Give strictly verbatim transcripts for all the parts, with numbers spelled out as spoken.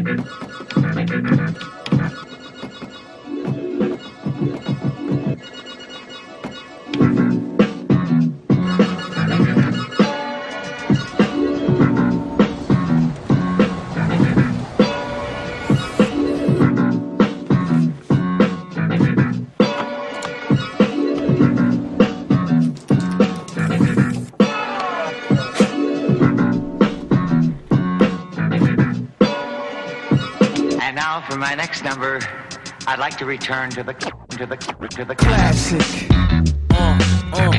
For my next number, I'd like to return to the to the to the classic. Uh, uh.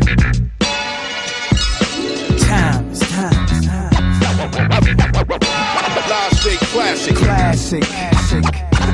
Time, it's time, it's time. Live straight classic. Classic, classic.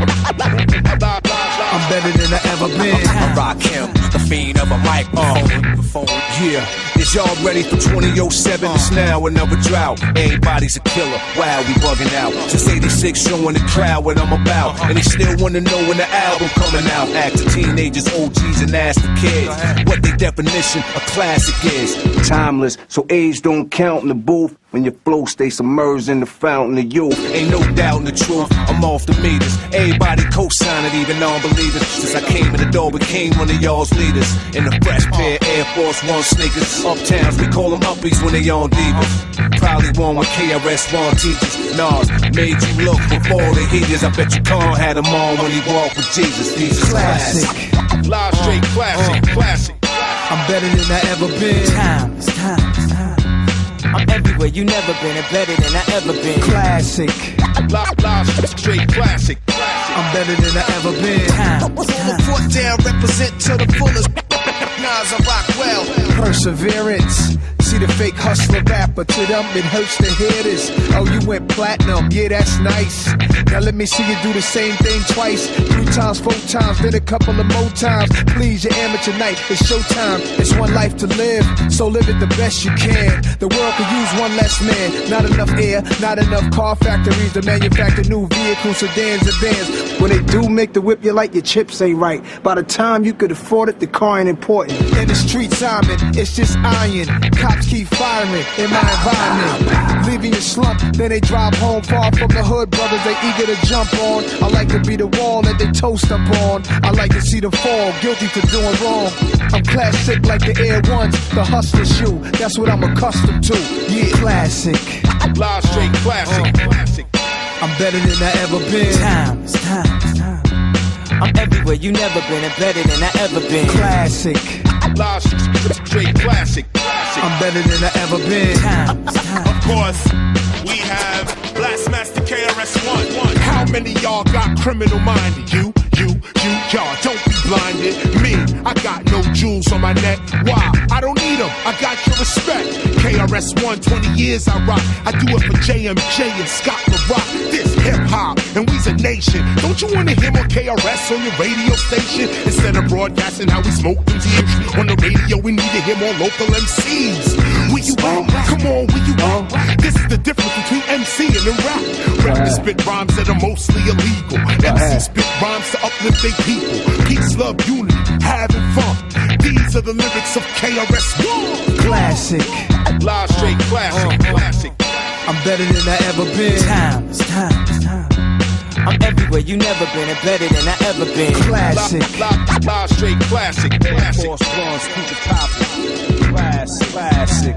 I'm better than I ever been. I rock him, the fiend of a microphone. Uh, yeah. Is y'all ready for twenty oh seven? It's now another drought. Everybody's a killer. Wow, we bugging out. Since eighty-six, showing the crowd what I'm about. And they still wanna know when the album coming out. Act to teenagers, O Gs, and ask the kids what their definition of classic is. Timeless, so age don't count in the booth. When your flow stay submerged in the fountain of youth. Ain't no doubt in the truth, I'm off the meters. Everybody co-signing, even non-believers. Since I came in the door, became one of y'all's leaders. In a fresh pair of Air Force One sneakers. Uptowns, we call them uppies when they on divas. Probably one with K R S One teachers. Nas made you look before the heaters. I bet you Khan had him on when he walked with Jesus. These is classic. Live straight classic, uh, classic. I'm better than I ever been. Time, it's time, it's time. I'm everywhere you never been, and better than I ever been. Classic. Live, live straight classic. I'm better than I ever been. Time, Pull the foot down, represent to the fullest. Nas, I rock well. Perseverance. See the fake hustler rapper, to them it hurts to hear this. Oh, you went platinum, yeah, that's nice. Now let me see you do the same thing twice. Three times, four times, then a couple of more times. Please, your amateur night, it's showtime. It's one life to live, so live it the best you can. The world could use one less man. Not enough air, not enough car factories to manufacture new vehicles, sedans, and vans. When they do make the whip, you like your chips ain't right. By the time you could afford it, the car ain't important. In the streets, I'm in, it's just iron. Cops keep firing in my environment. Leaving your slump, then they drive home far from the hood. Brothers, they eager to jump on. I like to be the wall that they toast up on. I like to see them fall, guilty for doing wrong. I'm classic like the Air Ones, the hustler shoe. That's what I'm accustomed to. Yeah, classic. Live straight classic, uh, classic. I'm better than I ever been. Time, it's time, it's time. I'm everywhere you never been, and better than I ever been. Classic. Live straight classic. I'm better than I ever been. Time, time. Of course, we have Blastmaster K R S One. How many y'all got criminal minded? You, you, you, y'all. Don't be blinded. Me, I got no jewels on my neck. Why? I don't need them. I got your respect. K R S One, twenty years I rock. I do it for J M J and Scott LaRock. This hip hop, and we's a nation. Don't you wanna hear more K R S on your radio station? Instead of broadcasting how we smoke them T's on the radio, we need to hear more local M Cs. Will you rap? Come on, will you rap? This is the difference between M C and rap. Rappers spit rhymes that are mostly illegal. M C spit rhymes to uplift their people. Peace, love, unity, having fun. These are the lyrics of K R S One. Classic. Live straight classic, uh, classic. I'm better than I ever been. Time, it's time, it's time. I'm everywhere you never been, and better than I ever been. Classic. Live, live, live straight classic, classic. Force Ones, keep it poppin'. Classic, classic.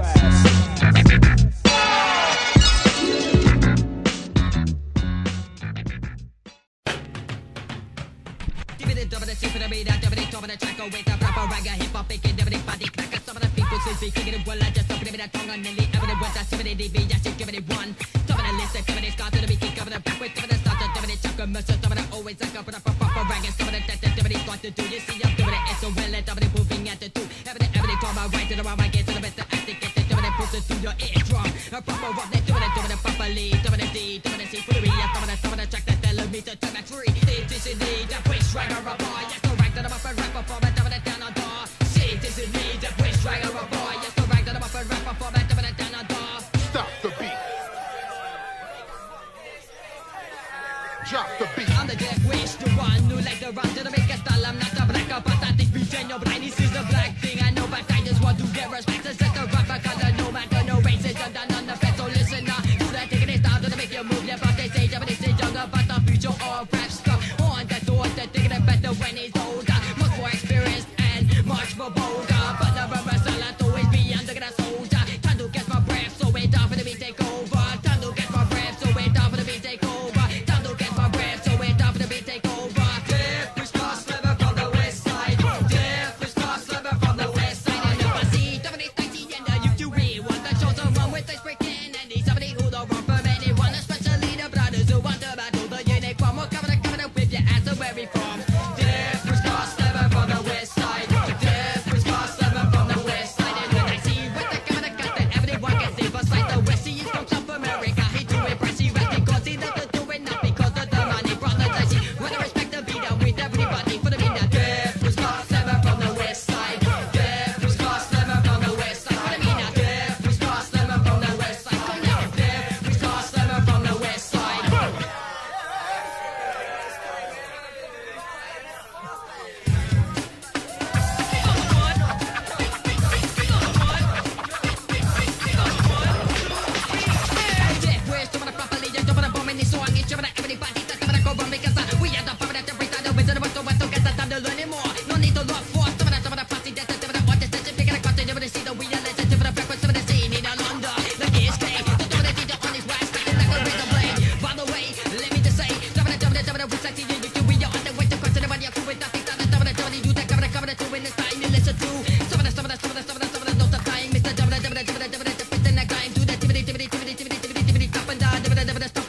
Drop the beat. I'm the dead wish, the one who like the run to the biggest style. I'm not the black up, but I think we your brain. This is the black thing. I know, but I just want to get respect. It's just a rapper, cause no matter no racism, done on the fence. So listen up, do that, take it down to make you move your butt. They say, Japanese is younger, but the never, never, never,